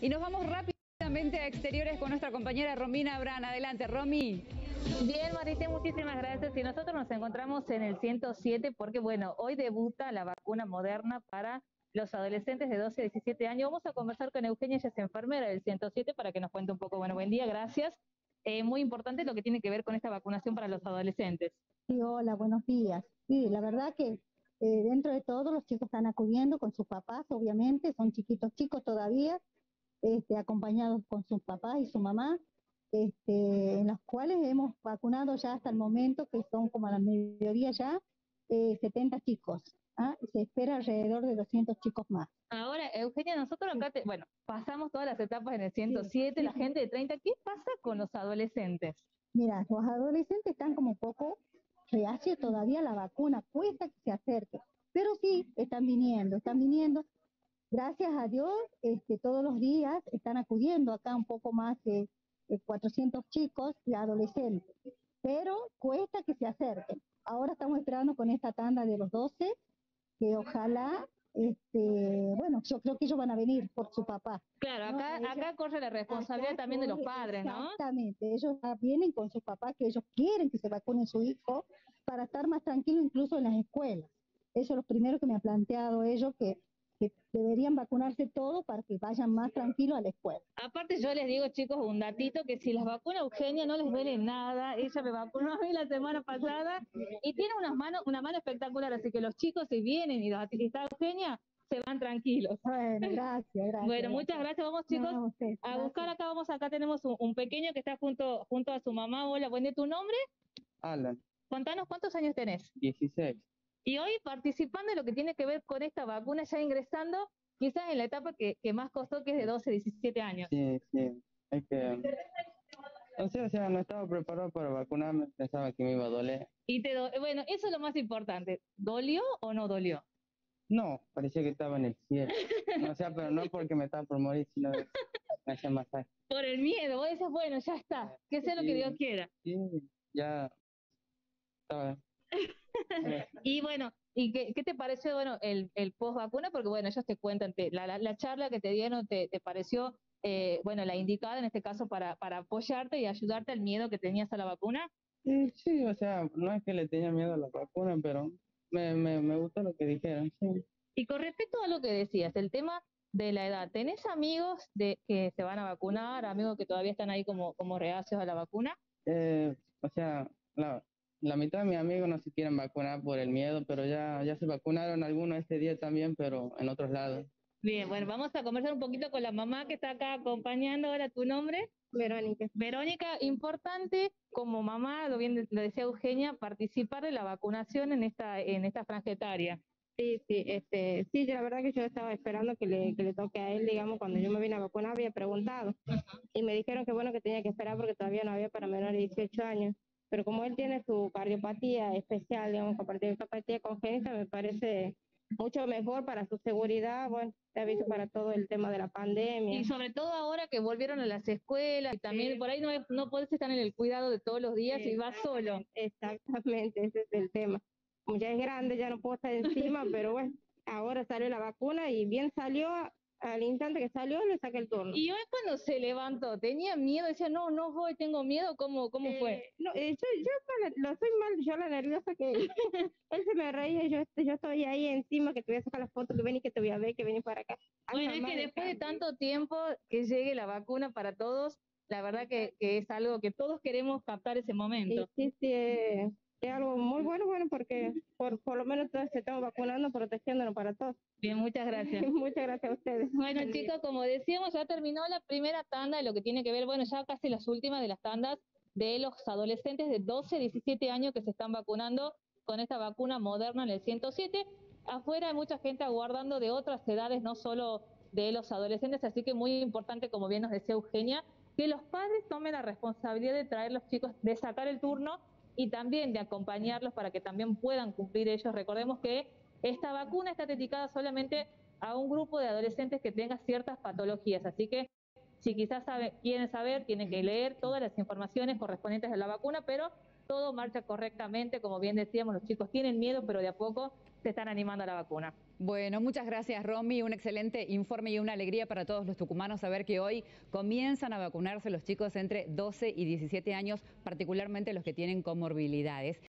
Y nos vamos rápidamente a exteriores con nuestra compañera Romina Abrán. Adelante, Romy. Bien, Marité, muchísimas gracias. Y nosotros nos encontramos en el 107 porque, bueno, hoy debuta la vacuna Moderna para los adolescentes de 12 a 17 años. Vamos a conversar con Eugenia, ella es enfermera del 107, para que nos cuente un poco. Bueno, buen día, gracias. Muy importante lo que tiene que ver con esta vacunación para los adolescentes. Sí, hola, buenos días. Sí, la verdad que dentro de todo los chicos están acudiendo con sus papás, obviamente, son chicos todavía, acompañados con sus papás y su mamá, en los cuales hemos vacunado ya hasta el momento, que son como a la mediodía ya, 70 chicos. ¿Ah? Se espera alrededor de 200 chicos más. Ahora, Eugenia, nosotros acá, bueno, pasamos todas las etapas en el 107, Sí. la gente de 30, ¿qué pasa con los adolescentes? Mira, los adolescentes están como un poco reacios todavía a la vacuna, cuesta que se acerquen, pero sí, están viniendo. Gracias a Dios, todos los días están acudiendo acá un poco más de 400 chicos y adolescentes, pero cuesta que se acerquen. Ahora estamos esperando con esta tanda de los 12, que ojalá, bueno, yo creo que ellos van a venir por su papá. Claro, ¿No? acá corre la responsabilidad también de los padres, ¿no? Exactamente, ellos ya vienen con sus papás, que ellos quieren que se vacunen su hijo para estar más tranquilos incluso en las escuelas. Eso es lo primero que me ha planteado ellos, que deberían vacunarse todos para que vayan más tranquilos a la escuela. Aparte yo les digo, chicos, un datito, que si las vacuna Eugenia no les duele nada, ella me vacunó a mí la semana pasada y tiene una mano espectacular, así que los chicos si vienen y está Eugenia, se van tranquilos. Bueno, gracias. Bueno, muchas gracias. Vamos, chicos, No, usted, a buscar acá, acá tenemos un pequeño que está junto a su mamá. Hola, buen día, ¿tu nombre? Alan, Contanos cuántos años tenés. 16. Y hoy participando en lo que tiene que ver con esta vacuna, ya ingresando quizás en la etapa que más costó, que es de 12 a 17 años. Sí. Es que, no sé, o sea, no estaba preparado para vacunarme, pensaba que me iba a doler. Bueno, eso es lo más importante. ¿Dolió o no dolió? No, parecía que estaba en el cielo. O sea, pero no porque me estaba por morir, sino que me hacía masaje. Por el miedo, vos decís, bueno, ya está, que sea lo que Dios quiera. Sí, ya estaba. Y bueno, ¿y qué te pareció, bueno, el post vacuna? Porque bueno, ellos te cuentan, la charla que te dieron, te pareció, bueno, la indicada en este caso para apoyarte y ayudarte al miedo que tenías a la vacuna. Sí, o sea, no es que le tenía miedo a la vacuna, pero me gustó lo que dijeron, sí. Y con respecto a lo que decías, el tema de la edad, ¿tenés amigos que se van a vacunar, amigos que todavía están ahí como reacios a la vacuna? O sea, la mitad de mis amigos no se quieren vacunar por el miedo, pero ya se vacunaron algunos este día también, pero en otros lados. Bien, bueno, vamos a conversar un poquito con la mamá que está acá acompañando. Ahora, ¿tu nombre? Verónica. Verónica, importante como mamá, lo decía Eugenia, participar de la vacunación en esta franja etaria. Sí, la verdad que yo estaba esperando que le toque a él, digamos, cuando yo me vine a vacunar había preguntado y me dijeron que bueno, que tenía que esperar porque todavía no había para menores de 18 años, pero como él tiene su cardiopatía especial, digamos, cardiopatía congénita, me parece mucho mejor para su seguridad, bueno, te aviso para todo el tema de la pandemia. Y sobre todo ahora que volvieron a las escuelas y también por ahí no podés estar en el cuidado de todos los días y vas solo. Exactamente, ese es el tema. Como ya es grande, ya no puedo estar encima, pero bueno, ahora salió la vacuna y bien salió, al instante que salió le saqué el turno. Y hoy cuando se levantó, ¿tenía miedo? Decía, no voy, tengo miedo, ¿cómo fue? No, lo soy mal, yo la nerviosa que él se me reía, yo estoy ahí encima, que te voy a sacar la foto, que ven y que te voy a ver, que ven para acá. Bueno, es que después de tanto tiempo que llegue la vacuna para todos, la verdad que es algo que todos queremos captar ese momento. Sí, es algo muy bueno porque por lo menos todos se estamos vacunando, protegiéndonos para todos. Bien, muchas gracias. Muchas gracias a ustedes. Bueno, chicos, como decíamos, ya terminó la primera tanda de lo que tiene que ver, bueno, ya casi las últimas de las tandas de los adolescentes de 12 a 17 años que se están vacunando con esta vacuna Moderna en el 107. Afuera hay mucha gente aguardando de otras edades, no solo de los adolescentes, así que muy importante, como bien nos decía Eugenia, que los padres tomen la responsabilidad de traer los chicos, de sacar el turno y también de acompañarlos para que también puedan cumplir ellos. Recordemos que esta vacuna está dedicada solamente a un grupo de adolescentes que tenga ciertas patologías, así que si quizás quieren saber, tienen que leer todas las informaciones correspondientes a la vacuna, pero todo marcha correctamente, como bien decíamos, los chicos tienen miedo, pero de a poco se están animando a la vacuna. Bueno, muchas gracias, Romy. Un excelente informe y una alegría para todos los tucumanos saber que hoy comienzan a vacunarse los chicos entre 12 y 17 años, particularmente los que tienen comorbilidades.